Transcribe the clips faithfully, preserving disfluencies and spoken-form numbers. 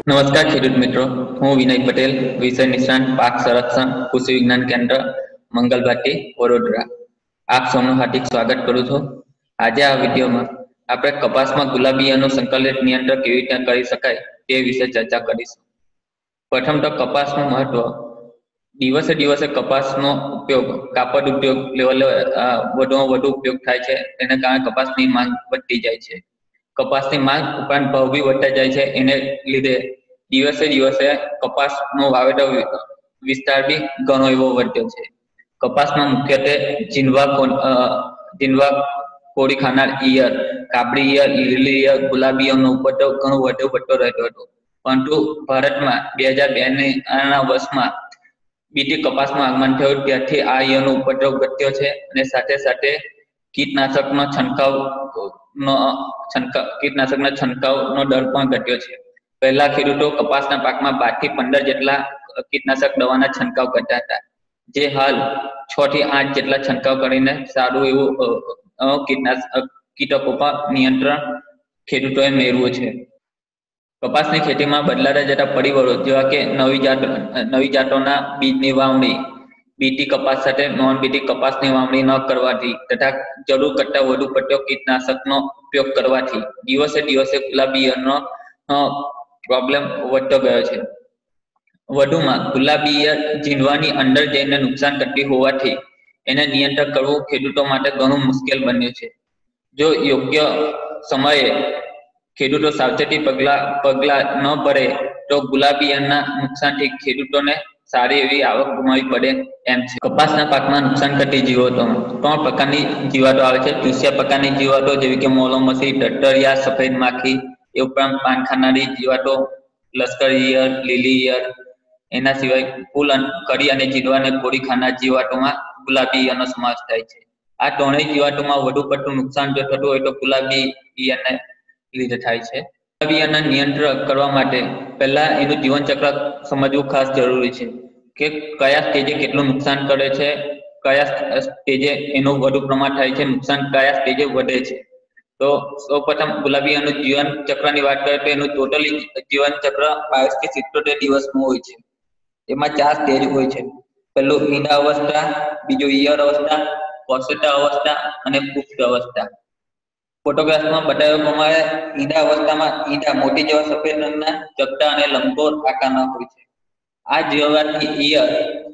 નમસ્કાર ખેડૂત મિત્રો, હું વિનય પટેલ, વિષય નિષ્ણાંત પાક સંરક્ષણ કૃષિ વિજ્ઞાન કેન્દ્ર મંગલભાટી વડોદરા. આપ સૌનું હાર્દિક સ્વાગત કરું છું. આજે આ વિડીયોમાં આપણે કપાસમાં ગુલાબીયાનું સંકલિત નિયંત્રણ કેવી રીતે કરી શકાય તે વિશે ચર્ચા કરીશું. પ્રથમ તો કપાસનું મહત્વ. દિવસે દિવસે કપાસનો ઉપયોગ કાપડ ઉદ્યોગ લેવલે વધુમાં વધુ ઉપયોગ થાય છે. તેને કારણે કપાસની માંગ વધતી જાય છે. કપાસની માંગ ઉપરાંત ભાવ બી વધતા જાય છે. એને લીધે દિવસે દિવસે કપાસનો વાવેતર વિસ્તાર બી ઘણો એવો વધ્યો છે. કપાસમાં મુખ્યત્વે જીનવા જીનવા કોળી ખાનાર ઈયર, કાબરી ઈયર, લીલી ઈયર, ગુલાબી ઈયરનો ઉપદ્રવ ઘણો વધુ પડતો રહેતો હતો. પરંતુ ભારતમાં બે હજાર બે ના વર્ષમાં બીટી કપાસનું આગમન થયું ત્યારથી આ ઈયરનો ઉપદ્રવ ઘટ્યો છે અને સાથે સાથે કીટનાશકનો છંટકાવ નો છંટકાવ કીટનાશકના છંટકાવનો દર પણ ઘટ્યો છે. પહેલા ખેડૂતો કપાસના પાકમાં બાર થી પંદર જેટલા કીટનાશક દવાના છંટકાવ કરતા હતા, જે હાલ છ થી આઠ જેટલા છંટકાવ કરીને સારું એવું કીટનાશક કીટકો પર નિયંત્રણ ખેડૂતોએ મેળવ્યું છે. કપાસની ખેતીમાં બદલાતા જતા પરિબળો જેવા કે નવી જાત નવી જાતોના બીજની વાવણી, બીટી કપાસ સાથે નોન બીટી કપાસની વાવણી ન કરવાથી તથા જરૂર કરતા વધુ પડતો કીટનાશકનો ઉપયોગ કરવાથી દિવસે દિવસે ગુલાબી ઈયળનો પ્રોબ્લેમ વધતો ગયો છે. વધુમાં ગુલાબી ઈયળ જીંડવાની અંદર જઈને નુકસાન કરતી હોવાથી એને નિયંત્રણ કરવું ખેડૂતો માટે ઘણું મુશ્કેલ બન્યું છે. જો યોગ્ય સમયે ખેડૂતો સાવચેતી પગલા પગલા ન ભરે તો ગુલાબી ઈયળના નુકસાનથી ખેડૂતોને સારી એવી આવક ગુમાવી પડે એમ છે. કપાસના પાકમાં નુકસાન કરતી જીવાતોમાં ત્રણ પ્રકારની જીવાતો આવે છે. ચૂસ્યા પ્રકારની જીવાતો જેવી કે મોલોમસી, ટટરિયા, સફેદ માખી, એ ઉપરાંત પાન ખાનારી જીવાતો લશ્કરી ઈયળ, લીલી ઈયળ. એના સિવાય ફૂલ કરી અને જીંડવા અને કોળી ખાનાર જીવાતોમાં ગુલાબી ઈયળનો સમાવેશ થાય છે. આ ત્રણેય જીવાતોમાં વધુ પડતું નુકસાન જો થતું હોય તો ગુલાબી ઈયળને લીધે થાય છે. ગુલાબી ઈયળના નિયંત્રણ કરવા માટે પહેલા એનું જીવનચક્ર સમજવું ખાસ જરૂરી છે કે કયા સ્ટેજે કેટલું નુકસાન કરે છે, કયા સ્ટેજે એનું વધુ પ્રમાણ થાય છે, નુકસાન કયા સ્ટેજે વધે છે. તો સૌપ્રથમ ગુલાબી ઈયળનું જીવન ચક્રની વાત કરીએ તો એનું ટોટલી જીવન ચક્ર બાવીસ થી સિત્તોતેર દિવસનું હોય છે. એમાં ચાર સ્ટેજ હોય છે. પહેલું ઈંડા અવસ્થા, બીજું ઈયળ અવસ્થા, કોશેટા અવસ્થા અને પુખ્ત અવસ્થા. ફોટોગ્રાફમાં બતાવ્યા પ્રમાણે ઈંડા અવસ્થામાં ઈંડા મોટી જેવા સફેદ રંગના ચપટા અને લંબગોળ આકારના હોય છે. આ જીવાતની ઈયળ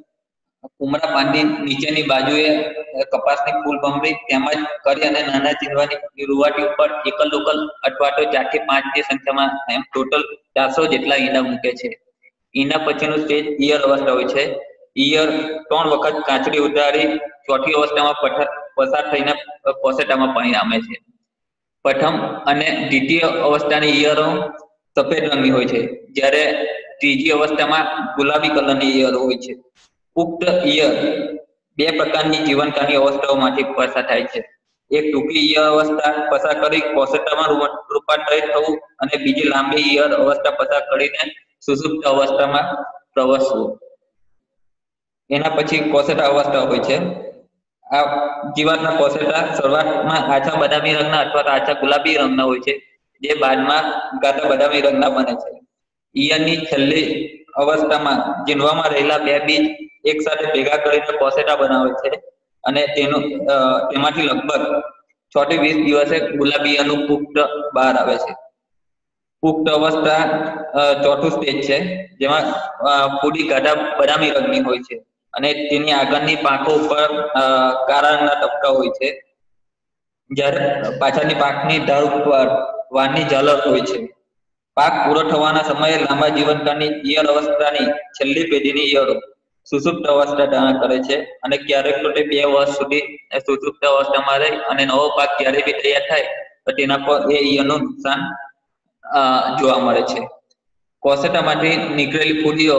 કુમળા પાનની નીચેની બાજુએ કપાસની ફૂલ ભમરી તેમજ કરી અને નાના જીંડવાની રૂવાટી ઉપર એકલ લોકલ અથવા તો ચાર થી પાંચ ની સંખ્યામાં એમ ટોટલ ચારસો જેટલા ઈંડા મૂકે છે. ઈંડા પછીનું સ્ટેજ ઈયળ અવસ્થા હોય છે. ઈયળ ત્રણ વખત કાચડી ઉતારી ચોથી અવસ્થામાં પસાર થઈને કોશેટામાં પરિણામે છે. પ્રથમ અને દ્વિતીય અવસ્થાની ઈયળો સફેદ રંગની હોય છે, જ્યારે ત્રીજી અવસ્થામાં ગુલાબી કલરની ઈયળ હોય છે. પુખ્ત ઈયળ બે પ્રકારની જીવનકાળની અવસ્થાઓમાંથી પસાર થાય છે. એક ટૂંકી ઈયળ અવસ્થા પસાર કરી કોશેટામાં રૂપાંતરિત થવું અને બીજી લાંબી ઈયળ અવસ્થા પસાર કરીને સુષુપ્ત અવસ્થામાં પ્રવેશવું. એના પછી કોશેટા અવસ્થા હોય છે. આ જીવાતના કોશેટા શરૂઆતમાં આછા બદામી રંગના અથવા આછા ગુલાબી રંગના હોય છે, જે બાદમાં ગાઢા બદામી રંગના બને છે. ઈયળની છેલ્લી અવસ્થામાં જીંડવામાં રહેલા બે બીજ એક સાથે ભેગા કરીને કોશેટા બનાવે છે અને તેનું તેમાંથી લગભગ છ થી વીસ દિવસે ગુલાબી ઈયળનું પુખ્ત બહાર આવે છે. પુખ્ત અવસ્થા ચોથું સ્ટેજ છે, જેમાં પૂરી ગાઢા બદામી રંગની હોય છે અને તેની આગળની પાંખો ઉપર કાળા રંગના ટપકા હોય છે, જ્યારે પાછળની પાંખની ધાર ઉપર વાળની ઝાલર હોય છે. પાક પૂરો થવાના સમયે લાંબા જીવનકાળની ઈયળ અવસ્થાની છેલ્લી પેઢીની ઈયળો સુષુપ્ત અવસ્થા ધારણ કરે છે અને ક્યારેક તો તે બે વર્ષ સુધી સુષુપ્ત અવસ્થામાં રહે અને નવો પાક જ્યારે બી તૈયાર થાય તો તેના પર એ ઈયળનું નુકસાન જોવા મળે છે. કોશેટામાંથી નીકળેલી ફૂલીઓ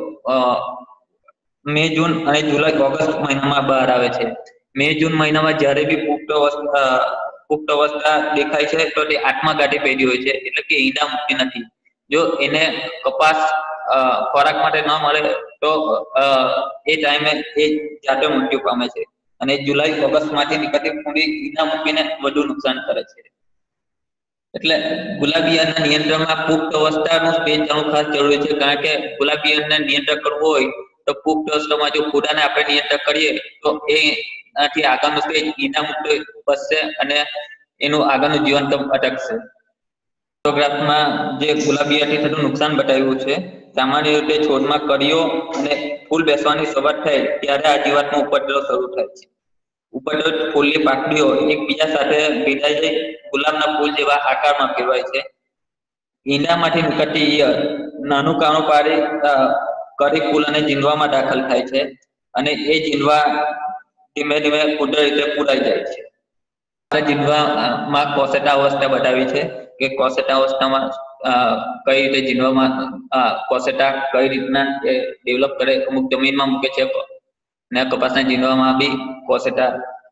મે જૂન અને જુલાઈ ઓગસ્ટ મહિનામાં બહાર આવે છે. મે જૂન મહિનામાં જ્યારે બી પુખ્ત અવસ્થા પુખ્ત અવસ્થા દેખાય છે તો તે આઠમા ગાંઠે પેઢી હોય છે, એટલે કે ઈંડા મૂકતી નથી. જો એને કપાસ ખોરાક માટે ન મળે તો એ ટાઈમે એ જાતે મૃત્યુ પામે છે અને જુલાઈ ઓગસ્ટ માંથી નીકળતી ફૂલી ઈંડા મૂકીને વધુ નુકસાન કરે છે. એટલે ગુલાબી ઈયળના નિયંત્રણમાં પુખ્ત અવસ્થાનું સ્ટેજ જાણવું ખાસ જરૂરી છે, કારણ કે ગુલાબી ઈયળને નિયંત્રણ કરવું હોય તો પુખ્ત અવસ્થામાં જો ફૂદાને આપણે નિયંત્રણ કરીએ તો એનાથી આગળનું સ્ટેજ ઈંડા મુક્ત બચશે અને એનું આગળનું જીવન અટકશે. ફોટોગ્રાફમાં જે ગુલાબી ઈયળથી થતું નુકસાન બતાવ્યું છે. સામાન્ય રીતે છોડમાં કળીઓ અને ફૂલ બેસવાની શરૂઆત થાય ત્યારે આ જીવાતનો ઉપદ્રવ શરૂ થાય છે. ઉપદ્રવ ફૂલની પાંખડીઓ એકબીજા સાથે ભેદાઈ જઈ ગુલાબના ફૂલ જેવા આકારમાં ફેરવાય છે. ઈંડામાંથી નીકળતી ઈયળ નાનું કાણું પાડી કરી ફૂલ અને જીંડવામાં દાખલ થાય છે અને એ જીંડવા ધીમે ધીમે કુદરતી રીતે પૂરાઈ જાય છે. જીંડવામાં કોશેટા અવસ્થા બતાવી છે કે કોશેટા અવસ્થામાં કઈ રીતે જીંડવામાં કોશેટા કઈ રીતના ડેવલપ કરે, અમુક જમીનમાં મૂકે છે ને કપાસના જીંડવામાં બી કોશેટા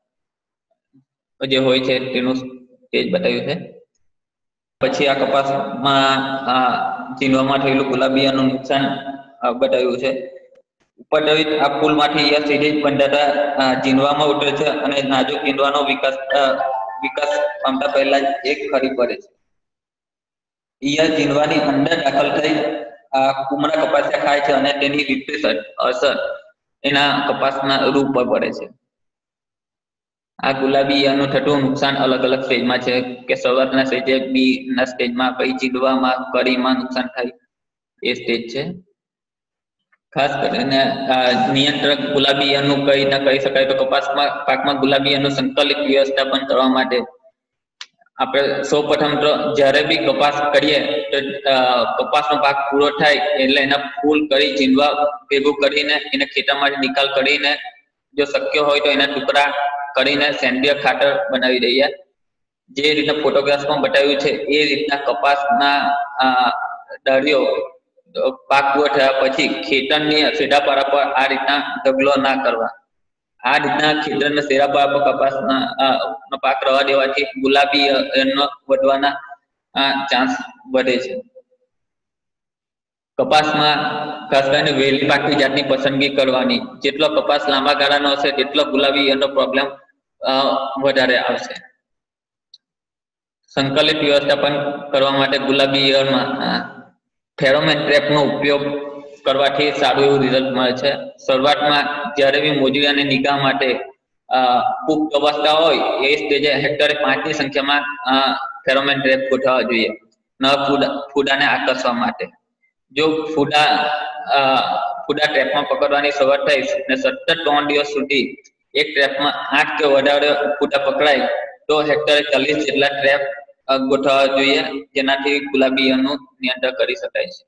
જે હોય છે તેનું સ્ટેજ બતાવ્યું છે. પછી આ કપાસમાં જીંડવામાં થયેલું ગુલાબી ઈયળનું નુકસાન બતાવ્યું છે. ઉપદ્રવિત આ ફૂલમાંથી ઈયળ સીધી જ બંધાતા જીંડવામાં ઉતરે છે અને નાજુક જીંડવાનો વિકાસ વિકાસ પામતા પહેલા જ એક ખરી પડે છે. ઈયળ જીંડવાની અંદર દાખલ થઈ કુમળા કપાસિયા ખાય છે અને તેની વિપરીત અસર એના કપાસના રૂપ પર પડે છે. આ ગુલાબી ઈયળનું થતું નુકસાન અલગ અલગ સ્ટેજમાં છે કે શરૂઆતના સ્ટેજે બી ના સ્ટેજમાં, પછી જીંડવામાં, કળીમાં નુકસાન થાય એ સ્ટેજ છે. ખાસ કરીને નિયંત્રક ગુલાબી ઈયળનું કઈ રીતના કરી શકાય તો કપાસમાં પાકમાં ગુલાબી ઈયળનું સંકલિત વ્યવસ્થાપન કરવા માટે આપણે સૌ પ્રથમ તો જ્યારે બી કપાસ કરીએ તો કપાસનો પાક પૂરો થાય એટલે એના ફૂલ કરી જીંડવા ભેગું કરીને એને ખેતરમાંથી નિકાલ કરીને જો શક્ય હોય તો એના ટુકડા કરીને સેન્દ્રીય ખાતર બનાવી દઈએ. જે રીતના ફોટોગ્રાફમાં બતાવ્યું છે એ રીતના કપાસના ડાળીઓ પાક પૂરો થયા પછી ખેતરની સેડાપાડા પર આ રીતના ઢગલો ના કરવા. આ રીતના ખેતરના સેડાપાડા પર કપાસના પાક રવા દેવાથી ગુલાબી ઈયળનો વધવાના ચાન્સ વધે છે. કપાસમાં ખાસ કરીને વહેલી પાકતી જાતની પસંદગી કરવાની. જેટલો કપાસ લાંબા ગાળાનો હશે તેટલો ગુલાબી ઈયળનો પ્રોબ્લેમ વધારે આવશે. સંકલિત વ્યવસ્થાપન કરવા માટે ગુલાબી ઈયળમાં ફેરોમેન ટ્રેપનો ઉપયોગ કરવાથી સારું એવું રિઝલ્ટ મળે છે. શરૂઆતમાં જ્યારે બી મોજીરાની નિગાહ માટે પુખ્ત અવસ્થા હોય એ સ્ટેજે હેક્ટરે પાંચની સંખ્યામાં ફેરોમેન ટ્રેપ ગોઠવવા જોઈએ ન ફૂદાને આકર્ષવા માટે. જો ફૂદા ફૂદા ટ્રેપમાં પકડવાની શરૂઆત થાય અને સતત ત્રણ દિવસ સુધી એક ટ્રેપમાં આઠ કે વધારે ફૂદા પકડાય તો હેક્ટરે ચાલીસ જેટલા ટ્રેપ ગોઠવવા જોઈએ, જેનાથી ગુલાબી ઈયળનું નિયંત્રણ કરી શકાય છે.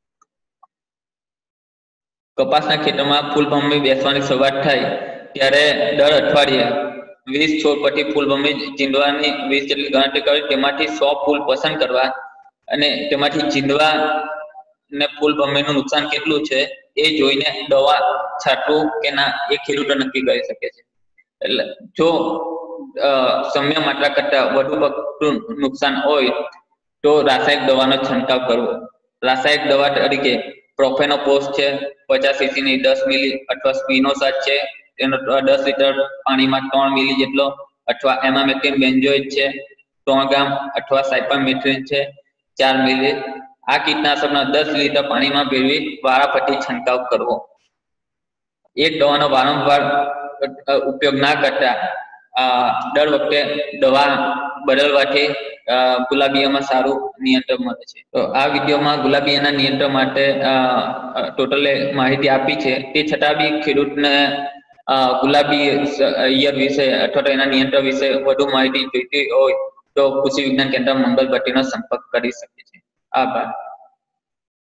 કપાસના ખેતરમાં ફૂલબમ્બી બેસવાની શરૂઆત થાય ત્યારે દર અઠવાડિયે વીસ છોડ પરથી ફૂલબમ્બી જીંડવાની વીસ જેટલી ગણતરી કરી તેમાંથી સો ફૂલ પસંદ કરવા અને તેમાંથી જીંડવા ને ફૂલબમ્બીનું નુકસાન કેટલું છે એ જોઈને દવા છાંટવું કે ના એ ખેડૂતો નક્કી કરી શકે છે. એટલે જો સમ્ય માત્રા કરતા વધુ પડતું નુકસાન હોય તો રાસાયણિક દવાનો છંટકાવ કરવો. રાસાયણિક દવા તરીકે પ્રોફેનોફોસ છે પચાસ સીસી ની દસ મિલી અથવા સ્પિનોસાટ છે તેનો દસ લીટર પાણીમાં ત્રણ મિલી જેટલો અથવા એમામેક્ટિન બેન્ઝોઇટ છે ત્રણ ગ્રામ અથવા સાયપરમેથ્રિન છે ચાર મિલી. આ કીટનાશકનો દસ લીટર પાણીમાં ભેળવી વારાફરતી છંટકાવ કરવો. એક દવાનો વારંવાર ઉપયોગ ના કરતા દર વખતે દવા બદલવાથી ગુલાબી ઈયળમાં સારું નિયંત્રણ મળે છે. તો આ વિડીયોમાં ગુલાબી ઈયળના નિયંત્રણ માટે ટોટલ માહિતી આપી છે. તે છતાં બી ખેડૂતને ગુલાબી ઈયળ વિશે અથવા તો એના નિયંત્રણ વિશે વધુ માહિતી જોઈતી હોય તો કૃષિ વિજ્ઞાન કેન્દ્ર મંગલભટ્ટીનો સંપર્ક કરી શકે છે. આભાર.